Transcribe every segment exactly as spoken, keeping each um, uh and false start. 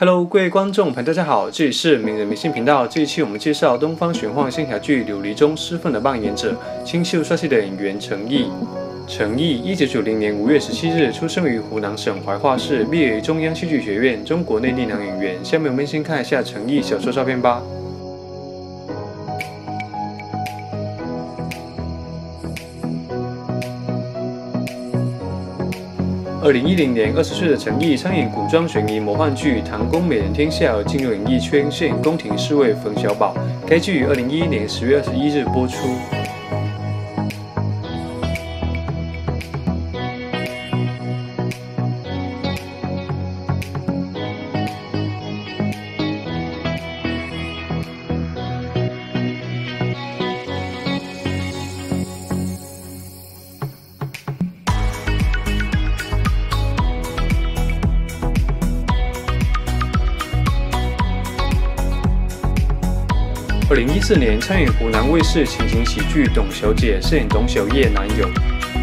Hello， 各位观众朋友，大家好，这里是名人迷信频道。这一期我们介绍东方玄幻仙侠剧《琉璃》中师凤的扮演者，清秀帅气的演员陈毅。陈毅，一九九零年五月十七日出生于湖南省怀化市，毕业于中央戏剧学院，中国内地男演员。下面我们先看一下陈毅小时候照片吧。 二零一零年，二十岁的陈毅参演古装悬疑魔幻剧《唐宫美人天下》而进入演艺圈，饰演宫廷侍卫冯小宝。该剧于二零一一年十月二十一日播出。 二零一四年参演湖南卫视情景喜剧《董小姐》，饰演董小叶男友。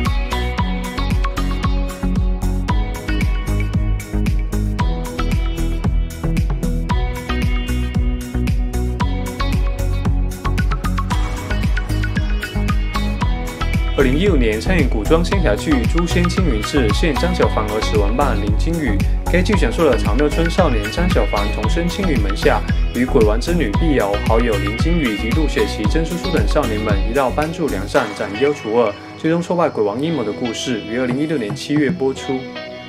二零一五年参演古装仙侠剧《诛仙青云志》，饰演张小凡儿时玩伴林金羽。该剧讲述了长乐村少年张小凡同生青云门下。 与鬼丸之女碧瑶、好友林金羽及陆雪琪、曾叔叔等少年们一道帮助良善，斩妖除恶，最终挫败鬼王阴谋的故事，于二零一六年七月播出。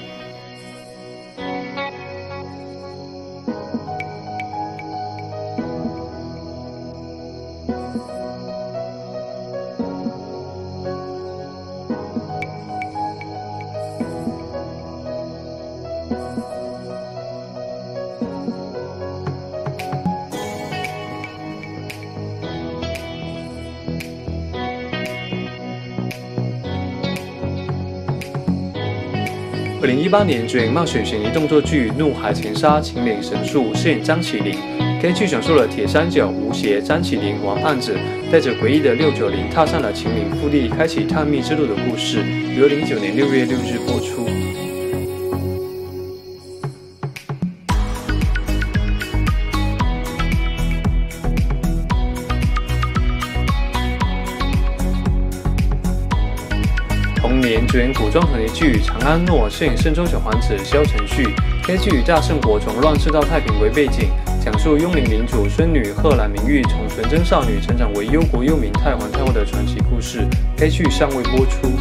二零一八年主演冒险悬疑动作剧《怒海潜沙秦岭神术》，饰演张起灵。该剧讲述了铁三角吴邪、张起灵、王胖子带着诡异的六九零踏上了秦岭腹地，开启探秘之路的故事，于二零一九年六月六日播出。 同年主演古装悬疑剧《长安诺》，饰演圣州小皇子萧承旭。该剧以大圣国从乱世到太平为背景，讲述雍陵领主孙女贺兰明玉从纯真少女成长为忧国忧民太皇太后的传奇故事。该剧尚未播出。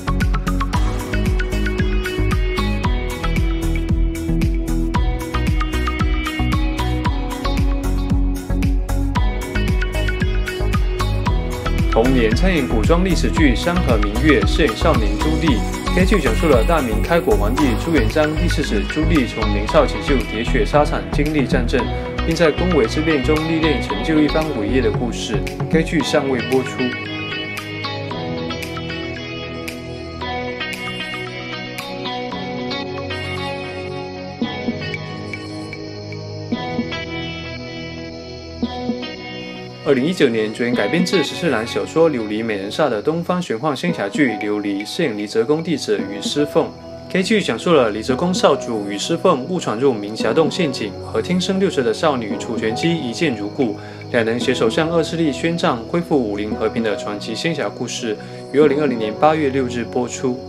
同年参演古装历史剧《山河明月》，饰演少年朱棣。该剧讲述了大明开国皇帝朱元璋历世子朱棣从年少起就喋血沙场，经历战争，并在宫闱之变中历练成就一番伟业的故事。该剧尚未播出。 二零一九年主演改编自十四郎小说《琉璃美人煞》的东方玄幻仙侠剧《琉璃》，饰演李泽公弟子与师凤。该剧讲述了李泽公少主与师凤误闯入明霞洞陷阱，和天生六十的少女楚玄机一见如故，两人携手向恶势力宣战，恢复武林和平的传奇仙侠故事，于二零二零年八月六日播出。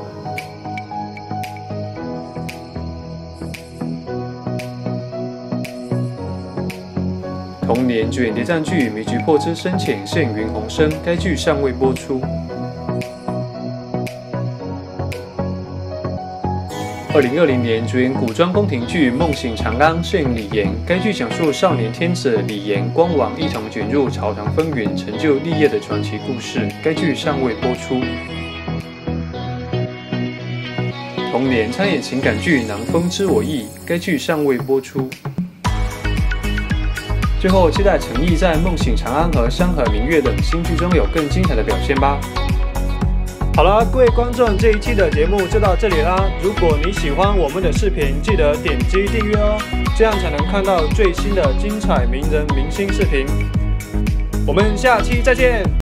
同年主演谍战剧《迷局破之深浅》，饰演袁弘生。该剧尚未播出。二零二零年主演古装宫廷剧《梦醒长安》，饰演李严。该剧讲述少年天子李严、光王一同卷入朝堂风云，成就立业的传奇故事。该剧尚未播出。同年参演情感剧《南风知我意》，该剧尚未播出。 最后，期待陈毅在《梦醒长安》和《山河明月》等新剧中有更精彩的表现吧。好了，各位观众，这一期的节目就到这里啦。如果你喜欢我们的视频，记得点击订阅哦，这样才能看到最新的精彩名人明星视频。我们下期再见。